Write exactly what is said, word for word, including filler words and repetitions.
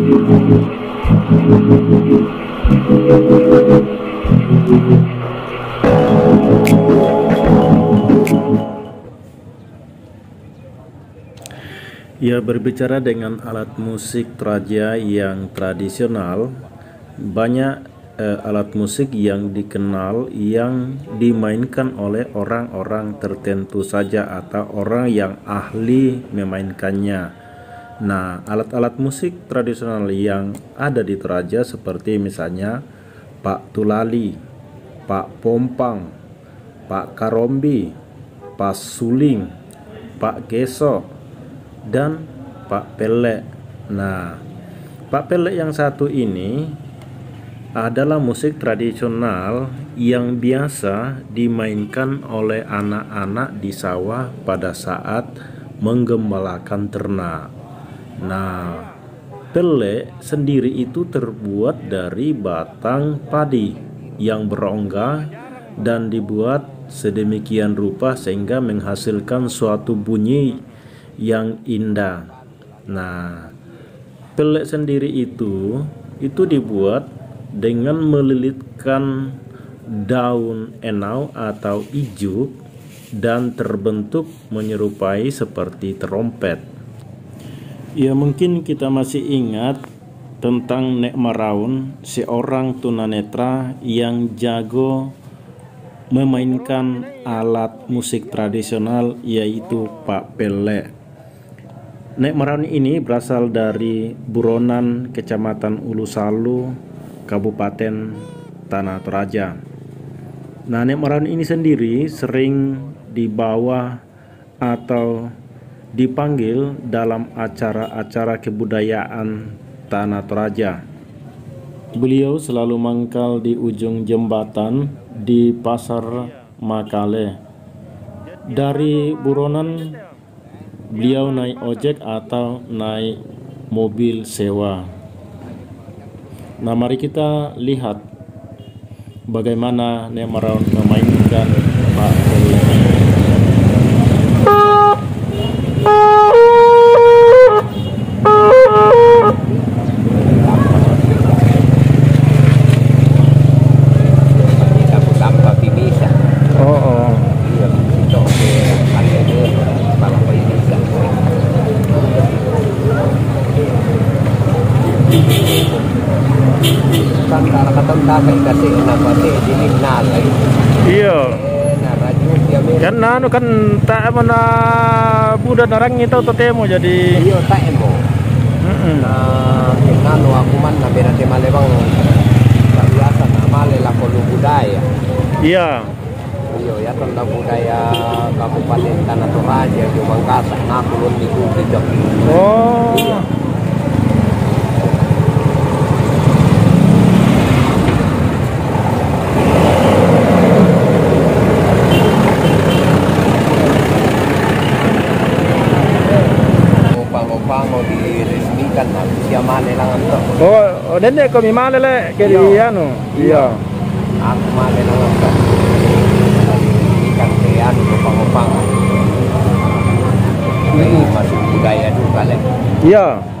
Ya, berbicara dengan alat musik Toraja yang tradisional, banyak eh, alat musik yang dikenal yang dimainkan oleh orang-orang tertentu saja atau orang yang ahli memainkannya. Nah, alat-alat musik tradisional yang ada di Toraja seperti misalnya Pak Tulali, Pak Pompang, Pak Karombi, Pak Suling, Pak Geso, dan Pak Pelek. Nah, Pak Pelek yang satu ini adalah musik tradisional yang biasa dimainkan oleh anak-anak di sawah pada saat menggembalakan ternak. Nah, pelek sendiri itu terbuat dari batang padi yang berongga dan dibuat sedemikian rupa sehingga menghasilkan suatu bunyi yang indah. Nah, pelek sendiri itu itu dibuat dengan melilitkan daun enau atau ijuk dan terbentuk menyerupai seperti terompet. Ya, mungkin kita masih ingat tentang Nek Maraun, seorang tunanetra yang jago memainkan alat musik tradisional, yaitu Pak Pelek. Nek Maraun ini berasal dari Buronan, Kecamatan Ulu Salu, Kabupaten Tanah Toraja. Nah, Nek Maraun ini sendiri sering dibawa atau dipanggil dalam acara-acara kebudayaan Tanah Toraja. Beliau selalu mangkal di ujung jembatan di Pasar Makale. Dari Buronan beliau naik ojek atau naik mobil sewa. Nah, mari kita lihat bagaimana Nek Maraun memainkan Pak Pelek. Iya. Kan anu kan tak mana budak narang itu totemo jadi. Iya tak emo. Heeh. Nah, anu aku man na berate malebang biasa na male la kolu budaya. Iya. Iya ya tentang budaya Kabupaten Tanah Toraja di Mangkasa na kulun di Kucing. Oh. Iya. Oh, oh dende ko mi male le che di ano. Iya. Aku male nang ka. Ikan ke anu pang-pang. Ini masih budaya juga le. Iya.